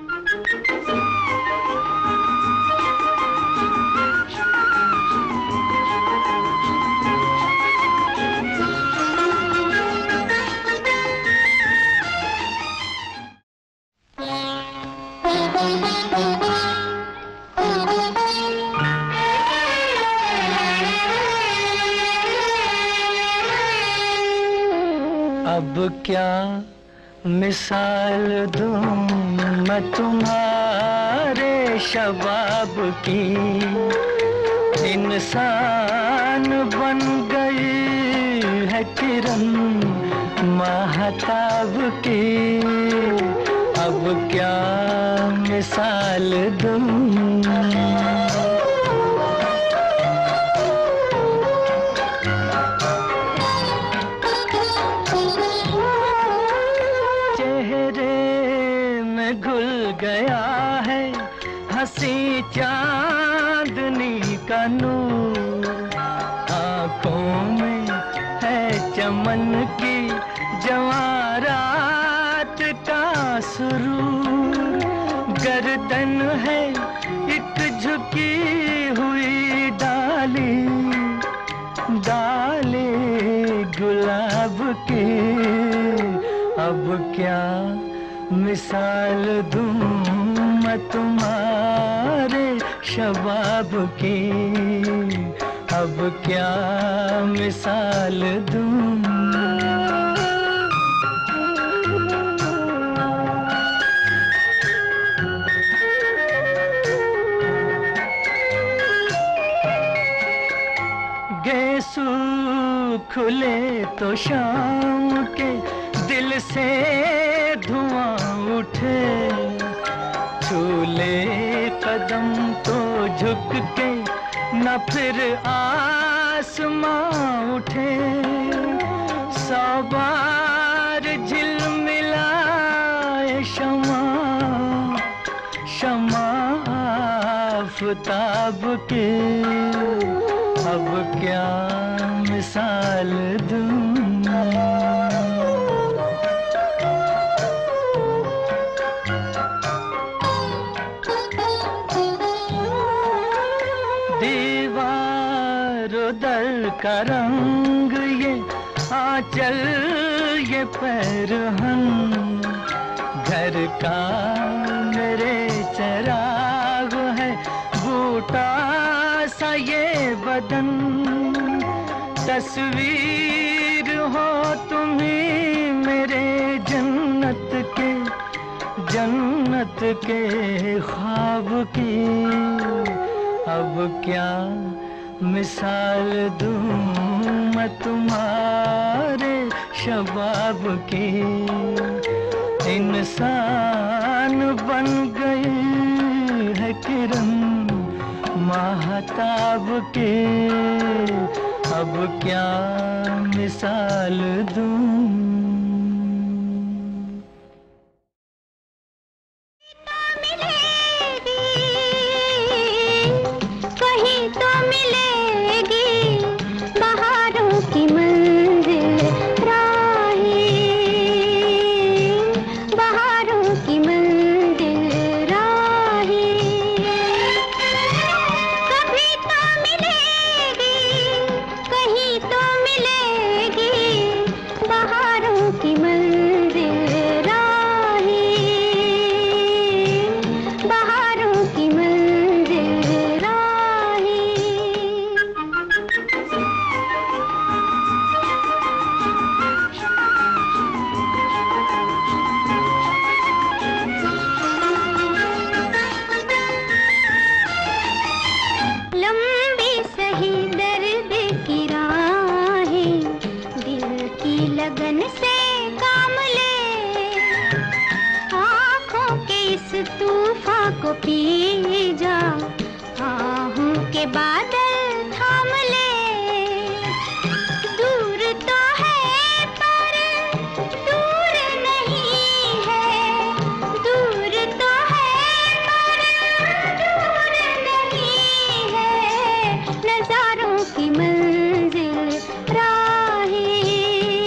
अब क्या मिसाल दूं मैं तुम्हारे शबाब की, इंसान बन गई है किरण महताब की। अब क्या मिसाल दूं, गया है हंसी चांदनी का नूर, आंखों में है चमन की जवारात का सुरूर, गर्दन है एक झुकी हुई डाली, डाली गुलाब की। अब क्या मिसाल दूं मैं तुम्हारे शबाब की, अब क्या मिसाल दूं। गेसू खुले तो शाम के दिल से धुआं उठे, छूले कदम तो झुक के न फिर आसमां उठे, 100 बार झिलमिलाए शमा, शमा आफताब के। अब क्या मिसाल दूं, दर का रंग ये आंचल ये पैरहन, घर का मेरे चराग है बूटा सा ये बदन, तस्वीर हो तुम्ही मेरे जन्नत के, जन्नत के ख्वाब की। अब क्या मिसाल दूं मैं तुम्हारे शबाब की, इंसान बन गई है किरण महताब की। अब क्या मिसाल दूं।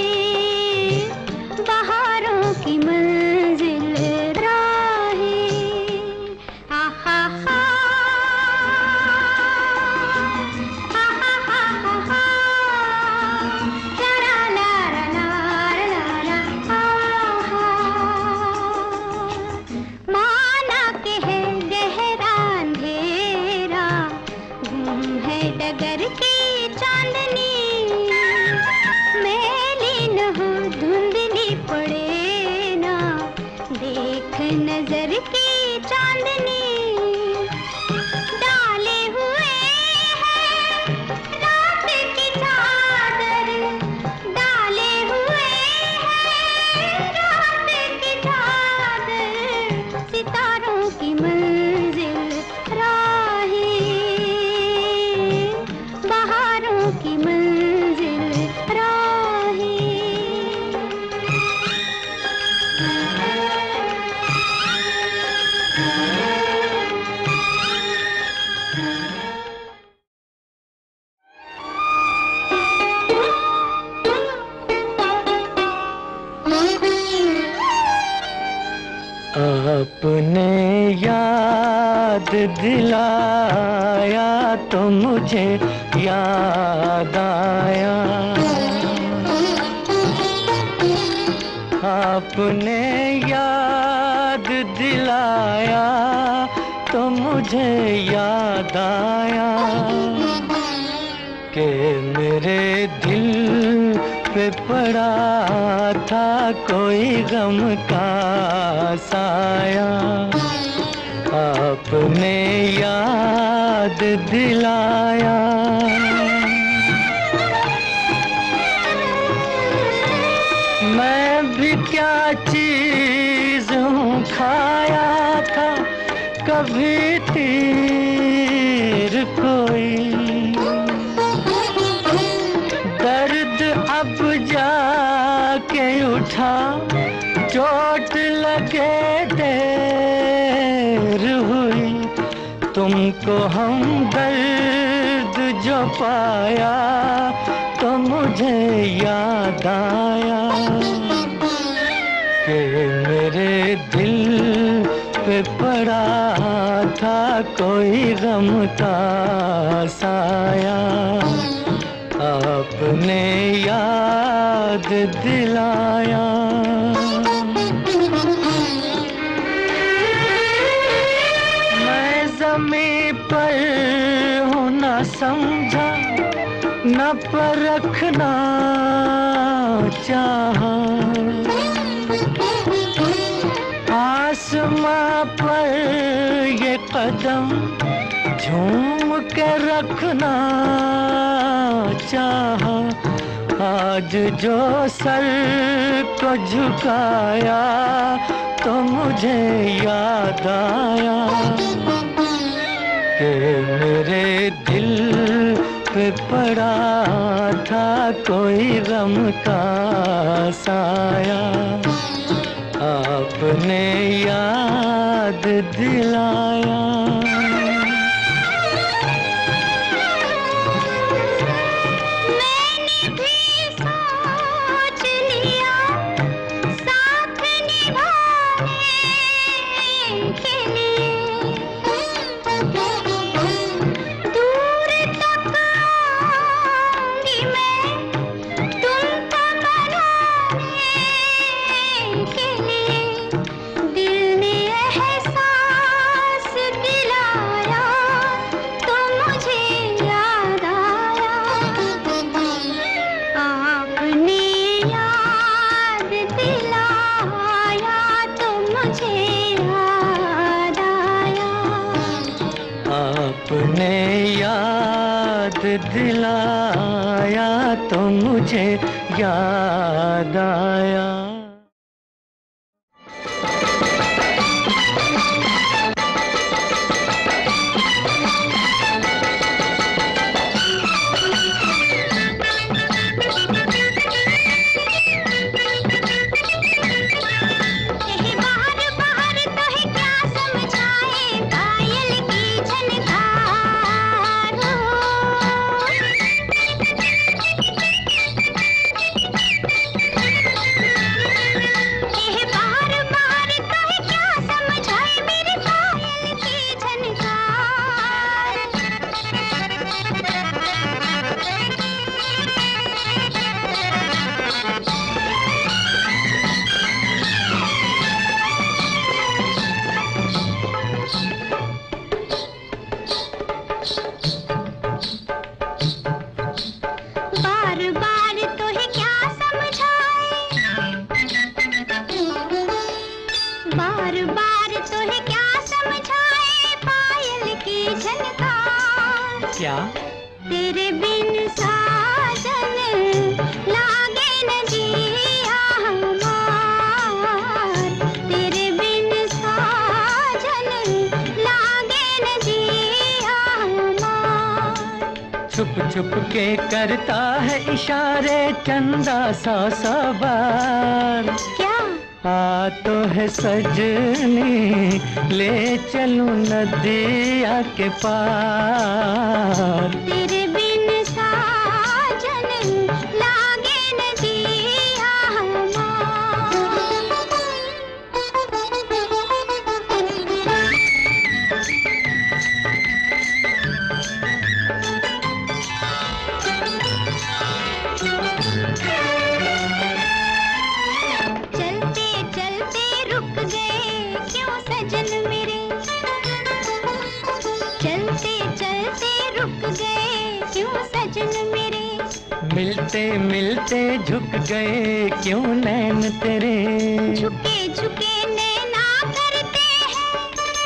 की मंजिल राहें नजर की चांदनी डाले हुए है, रात की चादर डाले हुए है, रात की चादर, सितारों की मंजिल राहें, बहारों की मंजिल राहें। आपने याद दिलाया तो मुझे याद आया, आपने याद दिलाया तो मुझे याद आया कि मेरे दिल पे पड़ा था कोई गम का साया, आपने याद दिलाया। मैं भी क्या चीज हूँ खाया था कभी तीर कोई, दर्द अब जाके उठा चोट लगे देर हुई, तुमको हम दर्द जो पाया तो मुझे याद आया कि मेरे दिल पे पड़ा था कोई गम का साया, आपने याद दिलाया। मैं ज़मीं पर हूँ न समझा न परखना चाहा, आसमां पर ये कदम झूम के रखना चाहा, आज जो सर को झुकाया तो मुझे याद आया कि मेरे दिल पे पड़ा था कोई गम का साया, आपने याद दिलाया। दिलाया तो मुझे याद आया। क्या? तेरे बिन साजन लागे न जिया हमार, तेरे बिन साजन लागे न जिया हमार। छुप छुप के करता है इशारे चंदा सौ सौ बार। क्या? आ तो है सजनी ले चलूं नदिया के पार। तेरे बिन साजन लागे न जिया चलते चलते रुक गए क्यों सजन मेरे, चलते चलते रुक गए क्यों सजन मेरे। मिलते मिलते झुक गए क्यों नैन तेरे। झुके झुके नैना करते हैं,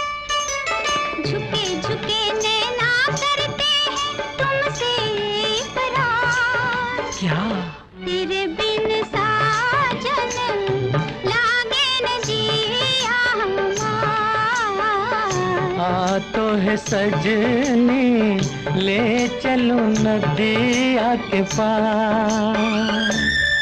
झुके झुके नैना करते हैं तुमसे इकरार। क्या? तेरे बिन साजन लागे न जिया हमार। आ तो है सजनी ले चलूं नदिया के पार।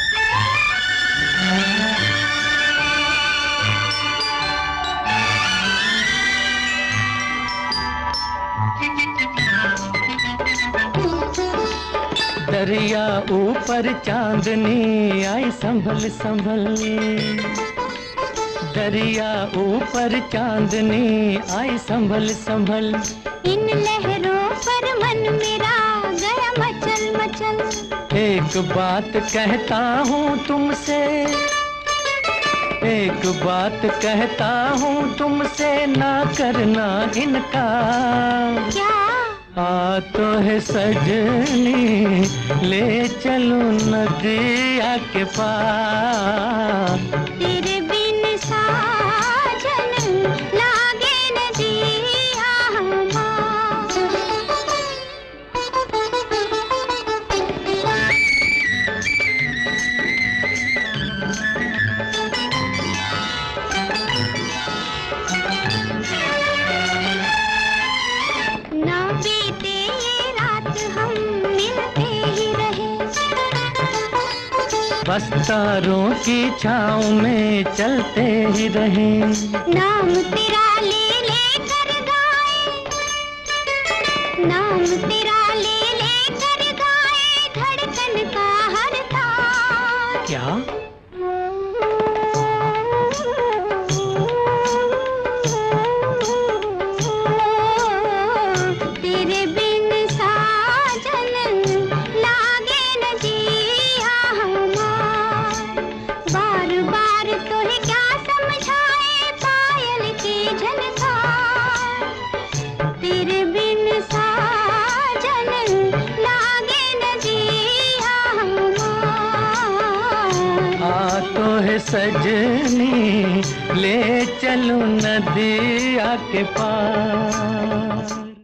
दरिया ऊपर चांदनी आई संभल संभल। दरिया ऊपर चांदनी आई संभल संभल। इन लहरों पर मन मेरा गया मचल मचल। एक बात कहता हूँ तुमसे, एक बात कहता हूँ तुमसे ना करना इनकार। क्या? आ तो है सजनी ले चलूं नदिया के पार। तेरे बिन साजन लागे न जिया हमार। ना बीते ये रात हम मिलते ही रहे, बस तारों की छाँव में चलते ही रहे। नाम तेरा ले ले कर गाए, नाम तेरा ले ले कर गाए धड़कन का हर तार। क्या? तेरे बिन साजन लागे न जिया हमार। बार बार तो है क्या समझाए पायल की झनकार। तेरे बिन साजन लागे न जिया हमार। आ तो है सजनी ले चलूं नदिया के पार।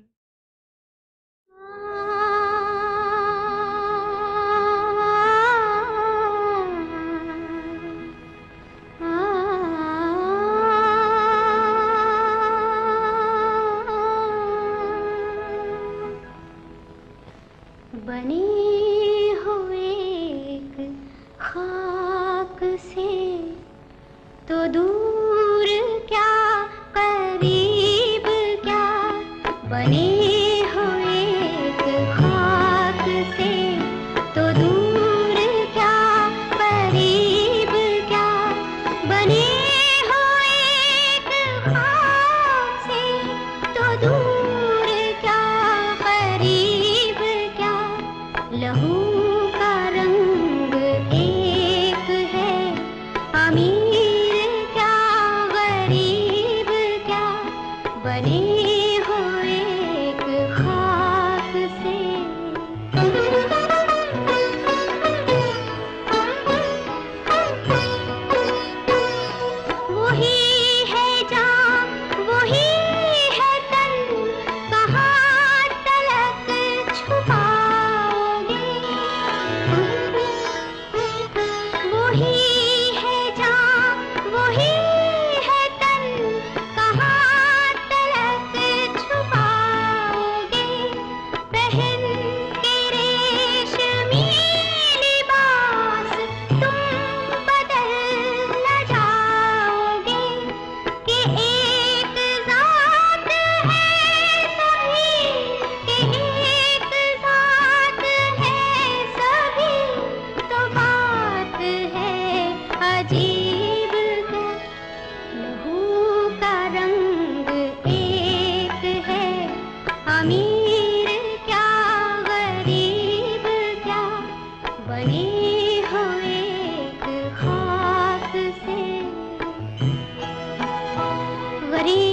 बने हुए एक खाक से तो दूर क्या करीब क्या। बने हुए एक खाक से तो दूर क्या करीब क्या। बने हुए एक खाक से तो दूर क्या करीब क्या। लहू का रंग एक है अमीर क्या गरीब क्या। बने हुए एक खाक से। वही है जान वही है तन कहाँ तलक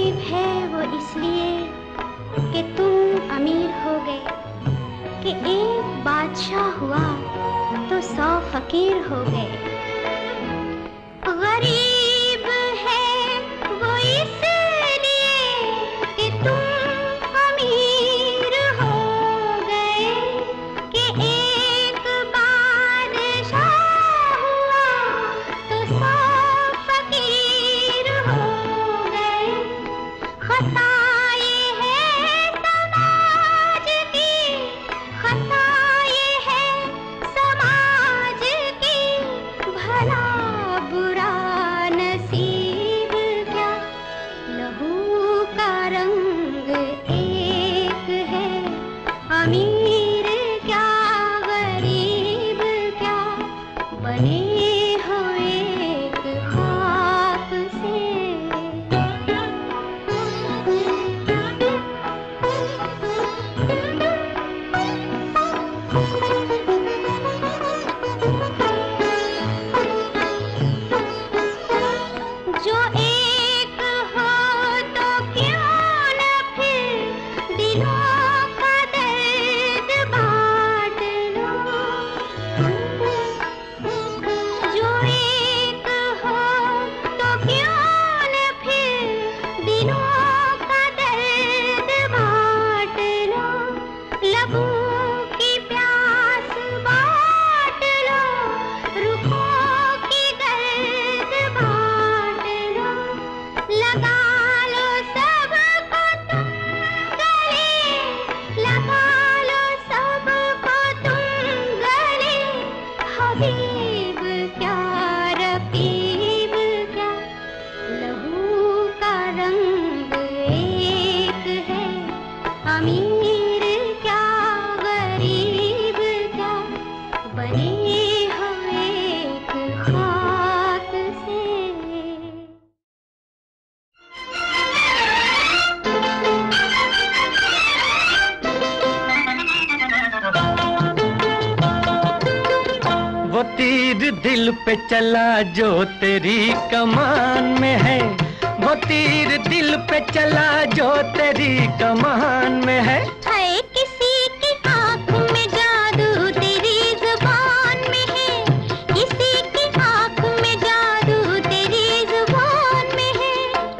गरीब है वो इसलिए कि तुम अमीर हो गए, कि एक बादशाह हुआ तो 100 फकीर हो गए। गरीब है वो इसलिए कि तुम अमीर हो गए, कि एक बादशाह हुआ तो 100 फकीर हो गए। खता ये है समाज की, खता ये है समाज की, भला बुरा नसीब क्या, लहू का रंग एक है, अमीर क्या गरीब क्या, बने हो एक खाक से। जो एक हो तो क्यों न फिर दिलों का दर्द बांट लो। जो एक हो तो क्यों न फिर दिलों का दर्द बांट लो। लबों की प्यास बांट लो, रुखों की गर्द बांट लो। लगा लो सबको तुम गले, लगा लो सबको तुम गले। हबीब क्या रकीब क्या, लहू का रंग एक है, अमीर क्या गरीब क्या, बने हो एक खाक से। वो तीर दिल पे चला जो तेरी कमान में है, वो तीर दिल पे चला जो तेरी कमान में है। है किसी की आँख में जादू तेरी जुबान में है, किसी की आँख में जादू तेरी जुबान में है।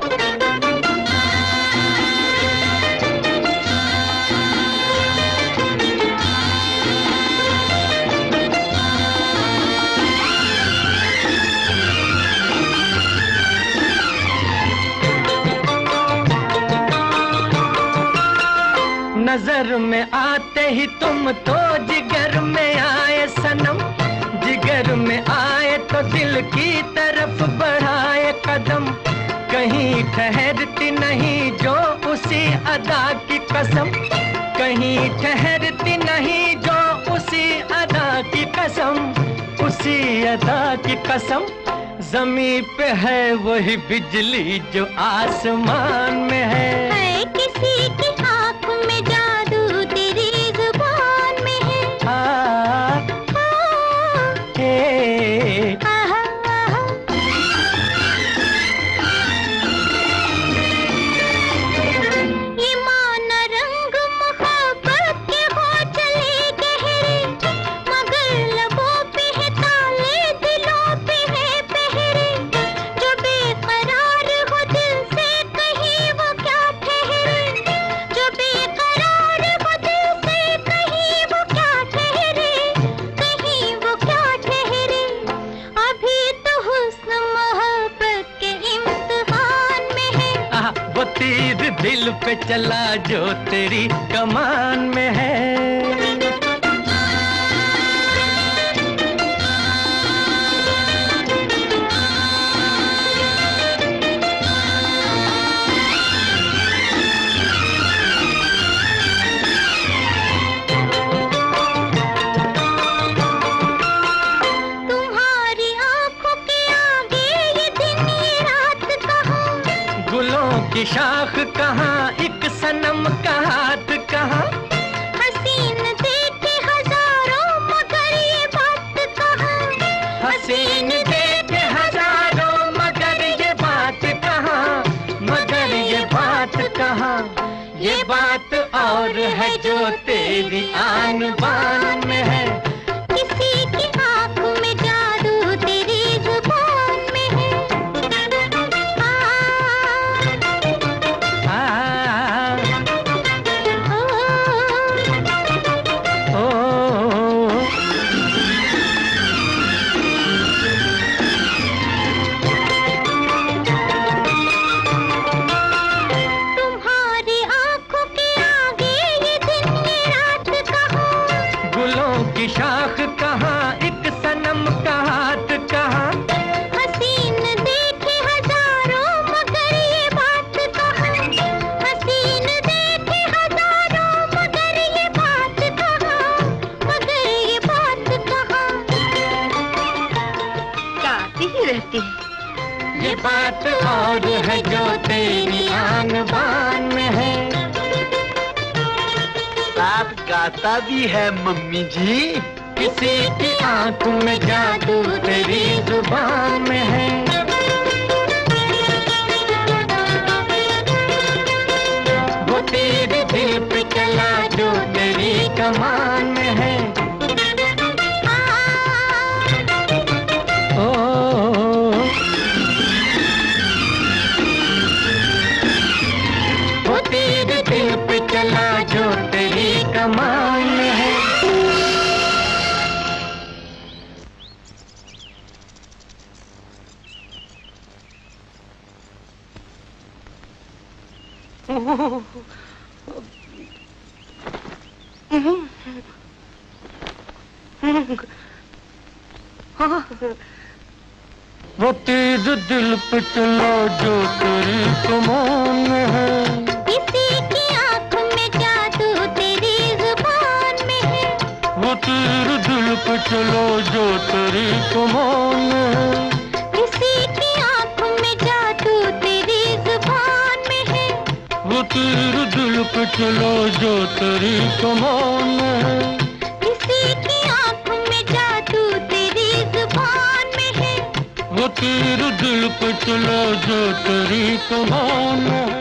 नजर में आते ही तुम तो जिगर में आए सनम, जिगर में आए तो दिल की तरफ बढ़ाए कदम। कहीं ठहरती नहीं जो उसी अदा की कसम, कहीं ठहरती नहीं जो उसी अदा की कसम, उसी अदा की कसम। जमीन पे है वही बिजली जो आसमान में है किसी की आँख में जादू तेरी जुबान में है। ये माना रंग मोहब्बत के हो चले गहरे, मगर लबों पे है ताले, दिलों पे है पहरे। जो बेकरार हो दिल से कहीं वो क्या ठहरे, जो बेकरार हो दिल से कहीं वो क्या ठहरे, कहीं वो क्या ठहरे। अभी तो हुस्न मोहब्बत के इम्तिहान में है। वो तीर दिल पे चला जो तेरी कमान में है। तुम्हारी आंखों के आगे ये दिन ये रात कहाँ, गुलों की शाख कहाँ, एक सनम का हाथ कहाँ। हसीन देखे हजारों मगर ये बात कहाँ, हसीन देखे हजारों मगर ये बात कहाँ, मगर ये बात ये बात और है जो तेरी आन बान में है। किसी की आँख में जादू तेरी जुबान में है। शाख कहाँ, एक सनम का हाथ कहाँ। हसीन देखे हजारों मगर ये बात कहाँ। हसीन देखे हजारों मगर ये बात कहाँ। मगर ये बात कहाँ। गाती ही रहती है। ये बात और है जो तेरी आन बान में है। साथ गाता भी है मम्मी जी। किसी की आंख में जादू तेरी जुबान में है। वो तेरे दिल पे चला जो तेरी कमान में है। ओ वो तेरे दिल पे चला जो तेरी कमान में है। वो तेरे दिल पे चला जो तेरी कमान में है। किसी की आँख में जादू तेरी जुबान में है। वो तेरे दिल पे चला जो तेरी कमान में है। किसी की आँख में जादू तेरी जुबान में है। वो तेरे दिल पे चला जो तेरी कमान में है। किसी की आँख में जादू तेरी जुबान में है। वो तेरे दिल पे चला जो तेरी कमान में है।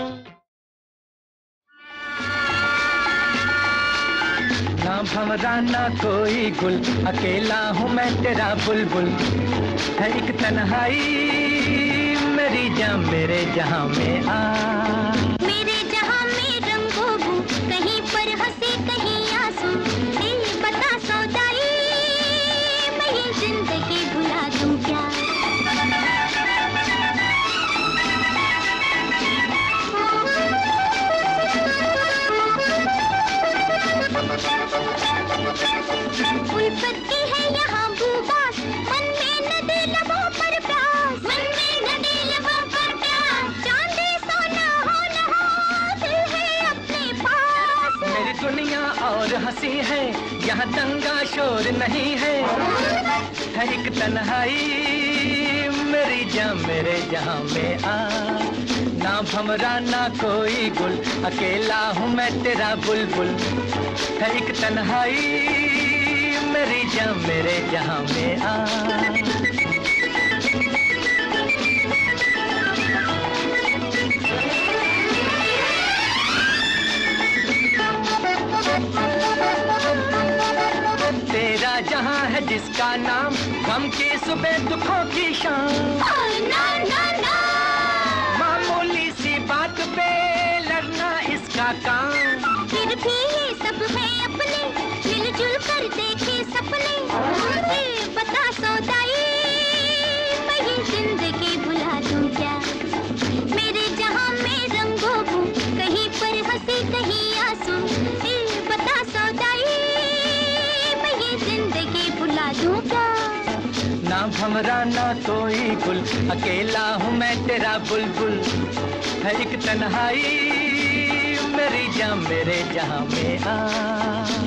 ना भंवरा ना कोई गुल, अकेला हूँ मैं तेरा बुलबुल। है एक तन्हाई मेरी जान मेरे जहाँ में आ। मेरे जहाँ में रंगों बू, कहीं पर हंसी कहीं आंसू। दिल बता सौदाई, मैं ये जिंदगी भुला दूं क्या। उल्फत की है यहाँ बुबास, मन में नदी लबों पर प्यास। मन में नदी लबों पर प्यास। चांदी सोना हो न हो, दिल है अपने पास। मेरी दुनिया और हंसी है, यहाँ दंगा शोर नहीं है। एक तन्हाई मेरी जान मेरे जहाँ में आ। ना भंवरा ना कोई गुल, अकेला हूँ मैं तेरा बुलबुल। है एक तन्हाई मेरी जान मेरे जहाँ में आ। तेरा जहाँ है जिसका नाम, गम की सुबह दुखों की शाम। ना ना ना, मामूली सी बात पे लड़ना इसका काम। फिर भी ये सब है अपने, मिलजुल कर देखे सपने। बता सौदाई, मैं ये जिंदगी भुला दूं क्या। मेरे जहाँ में रंगों बू, कहीं पर हंसी कहीं आंसू। बता सौदाई, मैं ये जिंदगी भुला दूं क्या। ना भंवरा ना कोई गुल, अकेला हूँ मैं तेरा बुलबुल। है एक तन्हाई मेरी जान मेरे जहाँ में आ।